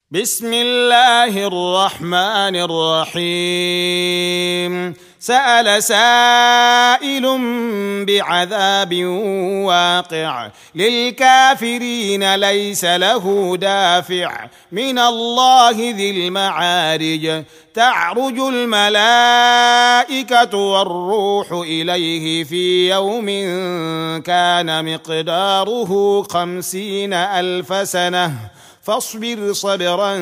بسم الله الرحمن الرحيم سأل سائل بعذاب واقع للكافرين ليس له دافع من الله ذي المعارج تعرج الملائكة والروح إليه في يوم كان مقداره 50,000 سنة فاصبر صبرا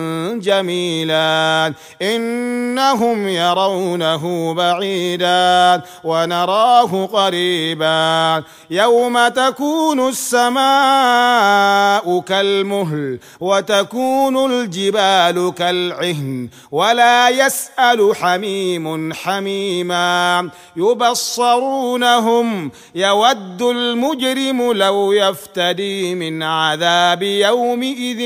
جميلا إنهم يرونه بعيدا ونراه قريبا يوم تكون السماء كالمهل وتكون الجبال كالعهن ولا يسأل حميم حميما يبصرونهم يود المجرم لو يفتدي من عذاب يومئذ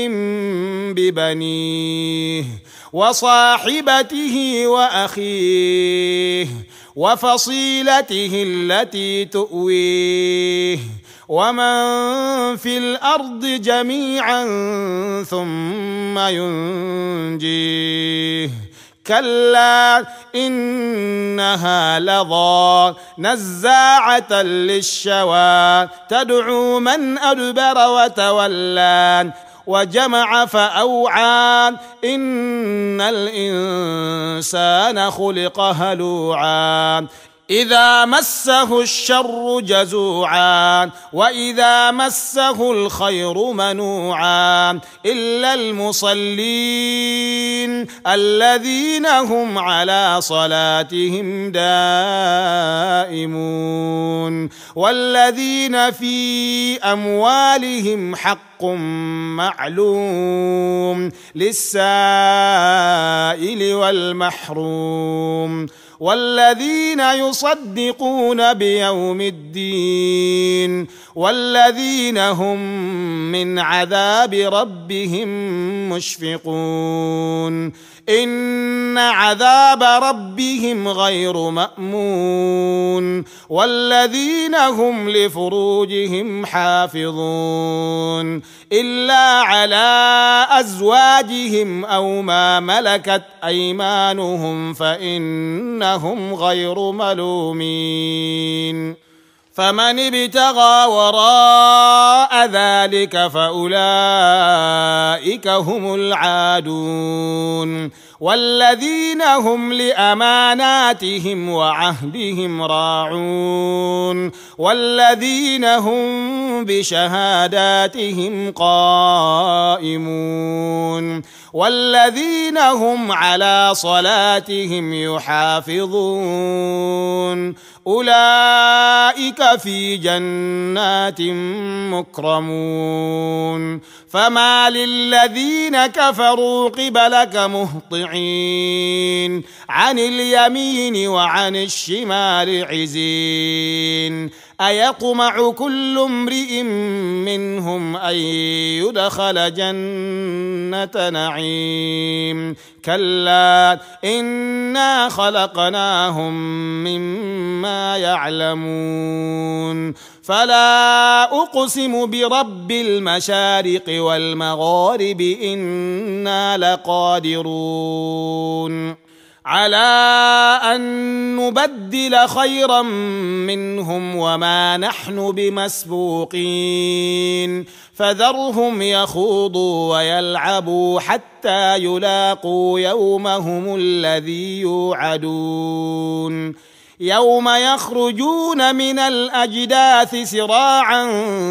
ببنيه وصاحبته وأخيه وفصيلته التي تؤويه ومن في الأرض جميعا ثم ينجيه كلا إنها لظى نزاعة للشوى تدعو من أدبر وتولى وجمع فأوعى إن الإنسان خلق هلوعا إذا مسه الشر جزوعا وإذا مسه الخير منوعا إلا المصلين الذين هم على صلاتهم دائمون والذين في أموالهم حق معلوم للسائل والمحروم والذين يصدقون بيوم الدين والذين هم من عذاب ربهم مشفقون إن عذاب ربهم غير مأمون والذين هم لفروجهم حافظون إلا على أزواجهم أو ما ملكت أيمانهم فإنهم غير ملومين فمن ابتغى وراء ذلك فأولئك هم العادون والذين هم لأماناتهم وعهدهم راعون والذين هم بشهاداتهم قائمون والذين هم على صلاتهم يحافظون أولئك في جنات مكرمون فما للذين كفروا قبلك مهطعين عن اليمين وعن الشمال عزين أيطمع كل امرئ منهم أن يدخل جنة نعيم كلا إنا خلقناهم مما يعلمون فلا أقسم برب المشارق والمغارب إنا لقادرون على أن نبدل خيرا منهم وما نحن بمسبوقين فذرهم يخوضوا ويلعبوا حتى يلاقوا يومهم الذي يوعدون يوم يخرجون من الأجداث سراعا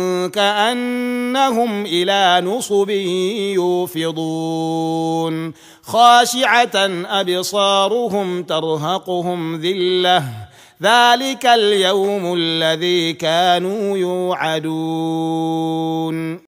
كأنهم إلى نصب يوفضون خاشعة أبصارهم ترهقهم ذلة ذلك اليوم الذي كانوا يوعدون